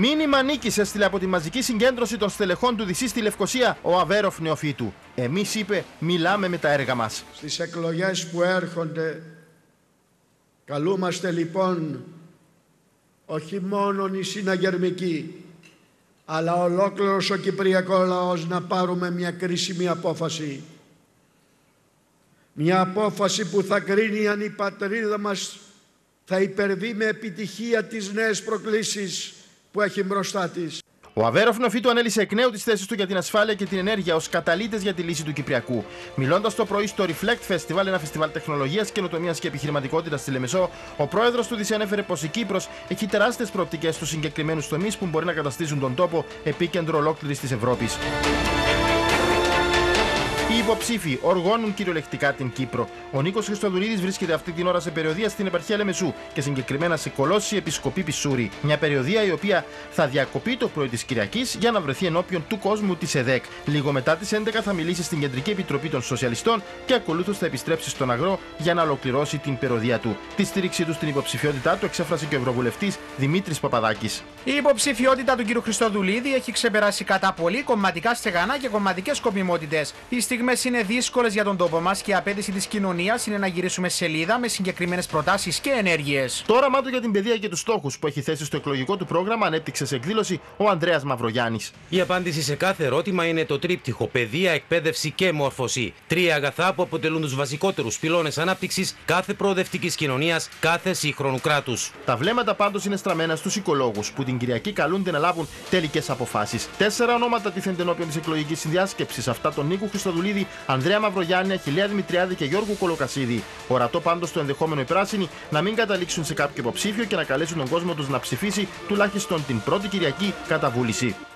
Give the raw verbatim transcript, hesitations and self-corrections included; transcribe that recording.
Μήνυμα νίκης έστειλε από τη μαζική συγκέντρωση των στελεχών του Δυσί στη Λευκοσία ο Αβέροφ Νεοφύτου. Εμείς, είπε, μιλάμε με τα έργα μας. Στις εκλογές που έρχονται, καλούμαστε λοιπόν όχι μόνον οι συναγερμικοί, αλλά ολόκληρος ο κυπριακό λαός να πάρουμε μια κρίσιμη απόφαση. Μια απόφαση που θα κρίνει αν η πατρίδα μας θα υπερβεί με επιτυχία τις νέες προκλήσεις που έχει μπροστά της. Ο Αβέροφ Νεοφύτου ανέλησε εκ νέου τις θέσεις του για την ασφάλεια και την ενέργεια ως καταλύτες για τη λύση του Κυπριακού. Μιλώντας το πρωί στο Reflect Festival, ένα φεστιβάλ τεχνολογίας, καινοτομίας και επιχειρηματικότητας στη Λεμεσό, ο πρόεδρος του Δυσί ανέφερε πως η Κύπρος έχει τεράστιες προοπτικές στους συγκεκριμένους τομείς που μπορεί να καταστήσουν τον τόπο επίκεντρο ολόκληρης της Ευρώπης. Οι υποψήφοι οργώνουν κυριολεκτικά την Κύπρο. Ο Νίκος Χριστοδουλίδης βρίσκεται αυτή την ώρα σε περιοδεία στην επαρχία Λεμεσού και συγκεκριμένα σε Κολώσση Επισκοπή Πισούρη. Μια περιοδεία η οποία θα διακοπεί το πρωί της Κυριακής για να βρεθεί ενώπιον του κόσμου της ΕΔΕΚ. Λίγο μετά τις έντεκα θα μιλήσει στην Κεντρική Επιτροπή των Σοσιαλιστών και ακολούθως θα επιστρέψει στον Αγρό για να ολοκληρώσει την περιοδεία του. Τη στήριξή του στην υποψηφιότητά του εξέφρασε και ο Ευρωβουλευτής Δημήτρης Παπαδάκης. Η υποψηφιότητα του κ. Χριστοδουλίδη έχει ξεπεράσει κατά πολύ κομματικά στεγανά και κομματικές σκοπιμότητες. Οι στιγμές είναι δύσκολες για τον τόπο μας και η απέτηση της κοινωνίας είναι να γυρίσουμε σελίδα με συγκεκριμένες προτάσεις και ενέργειες. Το όραμά του για την παιδεία και τους στόχους που έχει θέσει στο εκλογικό του πρόγραμμα ανέπτυξε σε εκδήλωση ο Ανδρέας Μαυρογιάννης. Η απάντηση σε κάθε ερώτημα είναι το τρίπτυχο παιδεία, εκπαίδευση και μόρφωση. Τρία αγαθά που αποτελούν τους βασικότερους πυλώνες ανάπτυξης κάθε προοδευτικής κοινωνίας, κάθε σύγχρονου κράτους. Τα βλέμματα πάντως είναι στραμμένα στους οικολόγους που την Κυριακή καλούνται να λάβουν τελικές αποφάσεις. Τέσσερα ονόματα τίθενται ενώπιον της εκλογικής συνδιάσκεψης, αυτά τον Νίκο Χριστοδουλίδη, Ανδρέα Μαυρογιάννη, Αχιλλέα Δημητριάδη και Γιώργου Κολοκασίδη. Ορατό πάντως το ενδεχόμενο οι πράσινοι να μην καταλήξουν σε κάποιο υποψήφιο και να καλέσουν τον κόσμο τους να ψηφίσει τουλάχιστον την πρώτη Κυριακή κατά βούληση.